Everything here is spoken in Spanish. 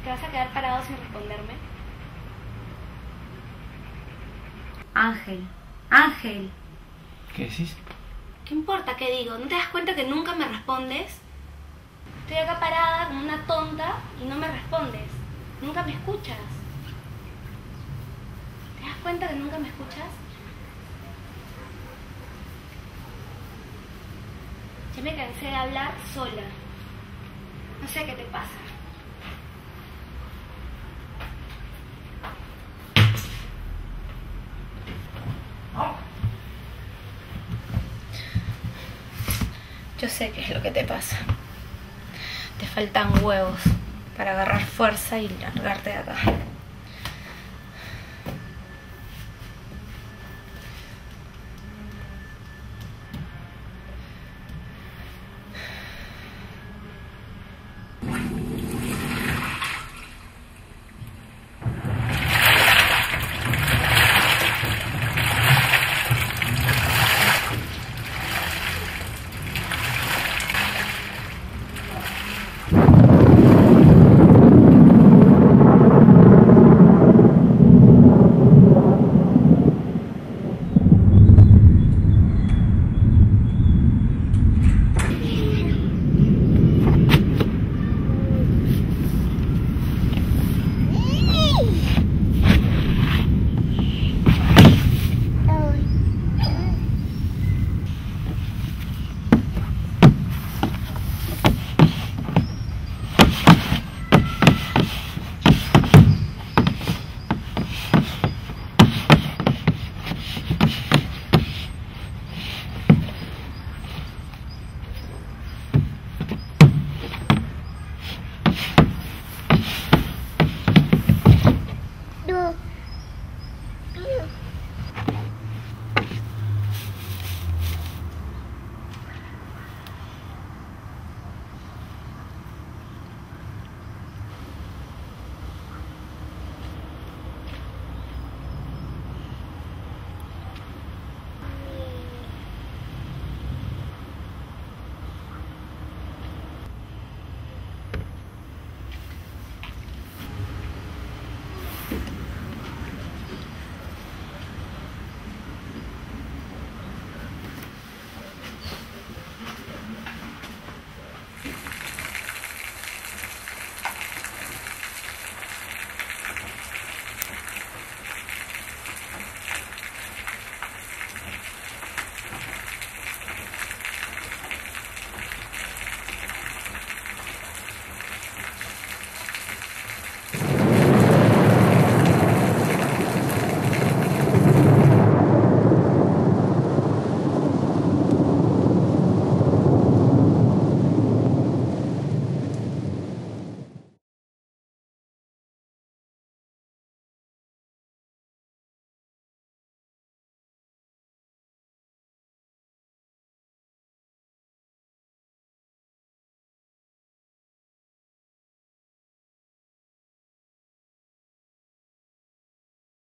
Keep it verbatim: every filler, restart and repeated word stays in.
¿Te vas a quedar parado sin responderme? Ángel, Ángel. ¿Qué decís? ¿Qué importa qué digo? ¿No te das cuenta que nunca me respondes? Estoy acá parada como una tonta y no me respondes. Nunca me escuchas. ¿Te das cuenta que nunca me escuchas? Ya me cansé de hablar sola. No sé qué te pasa. Yo sé qué es lo que te pasa. Te faltan huevos para agarrar fuerza y largarte de acá.